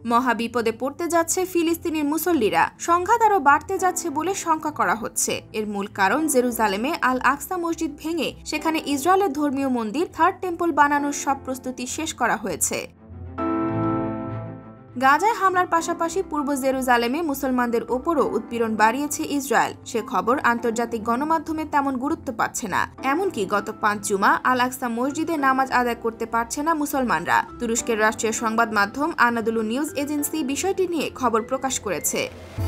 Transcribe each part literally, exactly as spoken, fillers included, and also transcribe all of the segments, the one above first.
মহাবিপদে পড়তে যাচ্ছে ফিলিস্তিনের মুসল্লিরা। সংঘাত আরও বাড়তে যাচ্ছে বলে শঙ্কা করা হচ্ছে। এর মূল কারণ জেরুজালেমে আল আকসা মসজিদ ভেঙে সেখানে ইসরায়েলের ধর্মীয় মন্দির থার্ড টেম্পল বানানোর সব প্রস্তুতি শেষ করা হয়েছে। গাজায় হামলার পাশাপাশি পূর্ব জেরুজালেমে মুসলমানদের ওপরও উৎপীড়ন বাড়িয়েছে ইসরায়েল। সে খবর আন্তর্জাতিক গণমাধ্যমে তেমন গুরুত্ব পাচ্ছে না। এমনকি গত পাঁচ জুমা আল আকসা মসজিদে নামাজ আদায় করতে পারছে না মুসলমানরা। তুরস্কের রাষ্ট্রীয় সংবাদ মাধ্যম আনাদুলু নিউজ এজেন্সি বিষয়টি নিয়ে খবর প্রকাশ করেছে।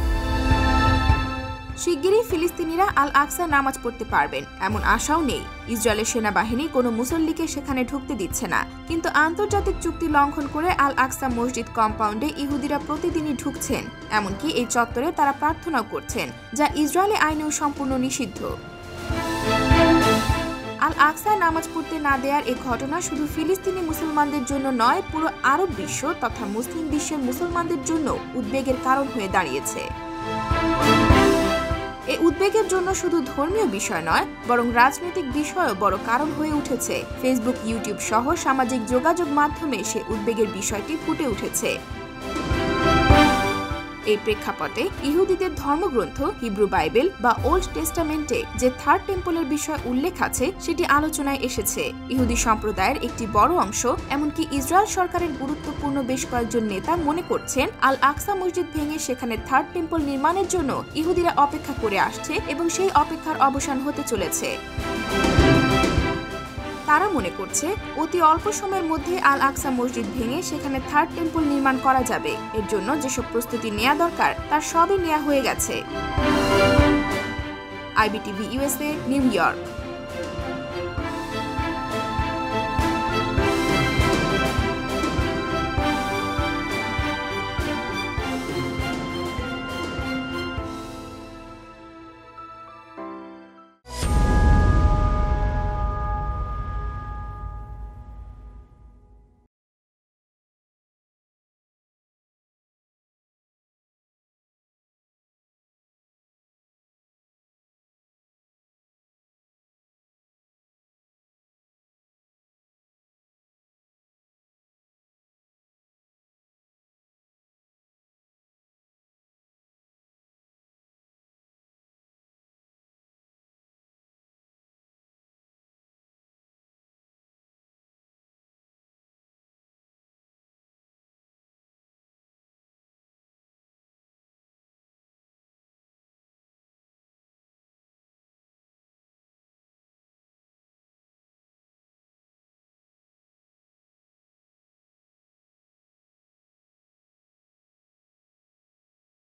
শিগগিরই ফিলিস্তিনিরা আল আকসা নামাজ পড়তে পারবেন এমন আশাও নেই। ইসরায়েলের সেনাবাহিনী কোনো মুসল্লিকে সেখানে ঢুকতে দিচ্ছে না, কিন্তু আন্তর্জাতিক চুক্তি লঙ্ঘন করে আল আকসা মসজিদ কম্পাউন্ডে ইহুদিরা প্রতিদিনই ঢুকছেন। এমনকি এই চত্বরে তারা প্রার্থনাও করছেন, যা ইসরায়েলি আইনেও সম্পূর্ণ নিষিদ্ধ। আল আকসায় নামাজ পড়তে না দেওয়ার এই ঘটনা শুধু ফিলিস্তিনি মুসলমানদের জন্য নয়, পুরো আরব বিশ্ব তথা মুসলিম বিশ্বের মুসলমানদের জন্য উদ্বেগের কারণ হয়ে দাঁড়িয়েছে। এই উদ্বেগের জন্য শুধু ধর্মীয় বিষয় নয়, বরং রাজনৈতিক বিষয়ও বড় কারণ হয়ে উঠেছে। ফেসবুক, ইউটিউব সহ সামাজিক যোগাযোগ মাধ্যমে সে উদ্বেগের বিষয়টি ফুটে উঠেছে। এই প্রেক্ষাপটে ইহুদিদের ধর্মগ্রন্থ হিব্রু বাইবেল বা ওল্ড টেস্টামেন্টে যে থার্ড টেম্পলের বিষয় উল্লেখ আছে সেটি আলোচনায় এসেছে। ইহুদি সম্প্রদায়ের একটি বড় অংশ, এমনকি ইসরায়েল সরকারের গুরুত্বপূর্ণ বেশ কয়েকজন নেতা মনে করছেন আল আকসা মসজিদ ভেঙে সেখানে থার্ড টেম্পল নির্মাণের জন্য ইহুদিরা অপেক্ষা করে আসছে এবং সেই অপেক্ষার অবসান হতে চলেছে। তারা মনে করছে অতি অল্প সময়ের মধ্যে আল আকসা মসজিদ ভেঙে সেখানে থার্ড টেম্পল নির্মাণ করা যাবে। এর জন্য যেসব প্রস্তুতি নেওয়া দরকার তার সবই নেওয়া হয়ে গেছে। IBTV USA, New York.